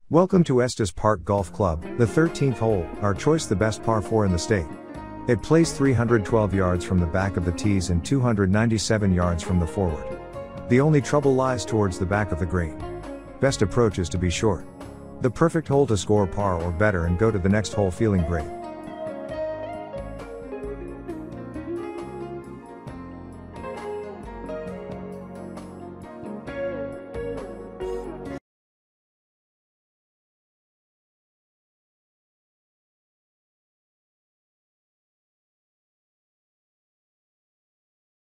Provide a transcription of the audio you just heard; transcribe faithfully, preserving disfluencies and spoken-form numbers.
Welcome to Estes Park Golf Club, the thirteenth hole, our choice the best par four in the state. It plays three hundred twelve yards from the back of the tees and two hundred ninety-seven yards from the forward. The only trouble lies towards the back of the green. Best approach is to be short. The perfect hole to score par or better and go to the next hole feeling great.